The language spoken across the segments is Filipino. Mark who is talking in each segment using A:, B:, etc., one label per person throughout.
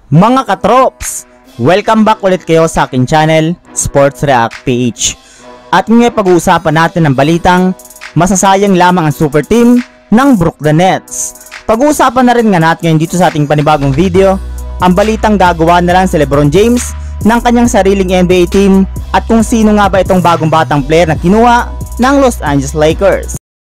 A: Mga katrops, welcome back ulit kayo sa aking channel, Sports React PH. At ngayon pag-uusapan natin ang balitang masasayang lamang ang super team ng Brooklyn Nets. Pag-uusapan na rin nga natin ngayon dito sa ating panibagong video ang balitang gagawa na lang si LeBron James ng kanyang sariling NBA team at kung sino nga ba itong bagong batang player na kinuha ng Los Angeles Lakers.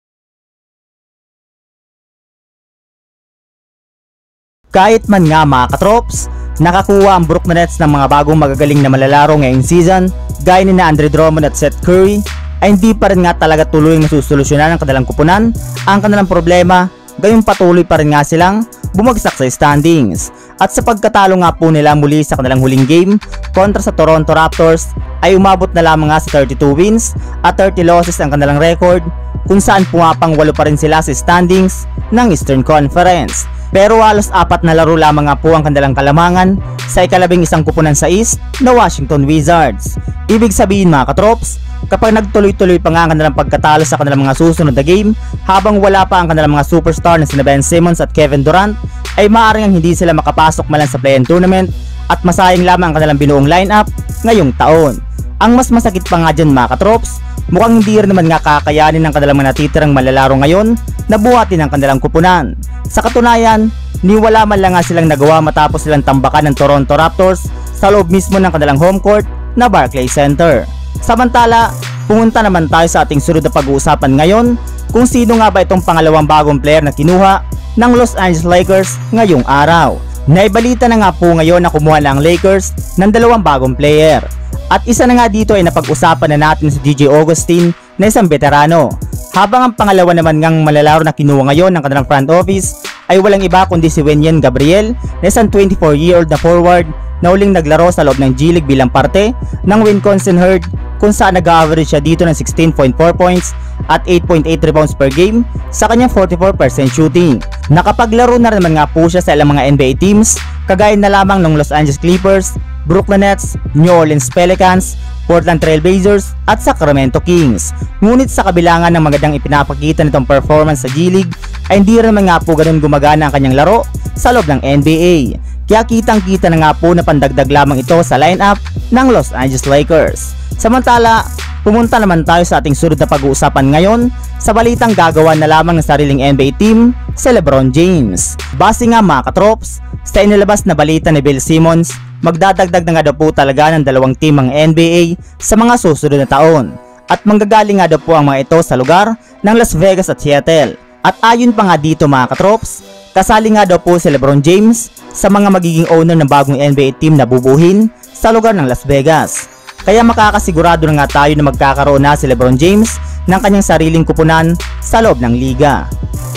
A: Kahit man nga mga katrops, nakakuha ang Brooklyn Nets ng mga bagong magagaling na malalaro ngayong season gaya ni Andre Drummond at Seth Curry, ay hindi pa rin nga talaga tuloy masusolusyonan ng kanilang kupunan ang kanilang problema, gayong patuloy pa rin nga silang bumagsak sa standings. At sa pagkatalo nga po nila muli sa kanilang huling game kontra sa Toronto Raptors ay umabot na lamang nga sa 32 wins at 30 losses ang kanilang record, kung saan pumapang 8 pa rin sila sa standings ng Eastern Conference. Pero halos 4 na laro lamang nga po ang kanilang kalamangan sa ikalabing isang kupunan sa East na Washington Wizards. Ibig sabihin mga katrops, kapag nagtuloy-tuloy pa nga ang kanilang pagkatalo sa kanilang mga susunod na game habang wala pa ang kanilang mga superstar na sina Ben Simmons at Kevin Durant, ay maaaring hindi sila makapasok malang sa play-in tournament at masayang lamang ang kanilang binuong lineup ngayong taon. Ang mas masakit pa nga dyan mga katrops, mukhang hindi rin naman nga kakayanin ng kanilang mga natitirang malalaro ngayon na buhatin ang kanilang kupunan. Sa katunayan, niwala man lang nga silang nagawa matapos silang tambakan ng Toronto Raptors sa loob mismo ng kanilang home court na Barclays Center. Samantala, pumunta naman tayo sa ating sunod na pag-uusapan ngayon kung sino nga ba itong pangalawang bagong player na kinuha ng Los Angeles Lakers ngayong araw. Naibalita na nga po ngayon na kumuha na ang Lakers ng 2 bagong player. At isa na nga dito ay napag-usapan na natin si DJ Augustin na isang veterano. Habang ang pangalawa naman ngang malalaro na kinuha ngayon ng kanilang front office ay walang iba kundi si Wenyen Gabriel na isang 24-year-old na forward na uling naglaro sa loob ng G-League bilang parte ng Wisconsin Herd, kung saan nag-average siya dito ng 16.4 points at 8.8 rebounds per game sa kanyang 44% shooting. Nakapaglaro na naman nga po siya sa ilang mga NBA teams kagaya na lamang ng Los Angeles Clippers, Brooklyn Nets, New Orleans Pelicans, Portland Trail Blazers at Sacramento Kings. Ngunit sa kabilangan ng magandang ipinapakita nitong performance sa G-League ay hindi rin naman nga po ganun gumagana ang kanyang laro sa loob ng NBA. Kaya kitang-kita na nga po na pandagdag lamang ito sa lineup ng Los Angeles Lakers. Samantala, pumunta naman tayo sa ating sunod na pag-uusapan ngayon sa balitang gagawa na lamang ng sariling NBA team si LeBron James. Base nga mga katrops, sa inilabas na balita ni Bill Simmons, magdadagdag na nga daw po talaga ng 2 team ang NBA sa mga susunod na taon. At manggagaling nga daw po ang mga ito sa lugar ng Las Vegas at Seattle. At ayon pa nga dito mga katrops, kasali nga daw po si LeBron James sa mga magiging owner ng bagong NBA team na bubuhin sa lugar ng Las Vegas. Kaya makakasigurado na nga tayo na magkakaroon na si LeBron James ng kanyang sariling kupunan sa loob ng liga.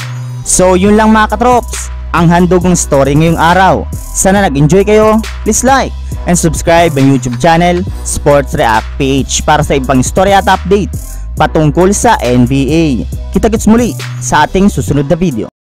A: So yun lang mga katrops, ang handog ng story ngayong araw. Sana nag-enjoy kayo. Please like and subscribe ang YouTube channel Sports React PH para sa ibang istorya at update patungkol sa NBA. Kita-kits muli sa ating susunod na video.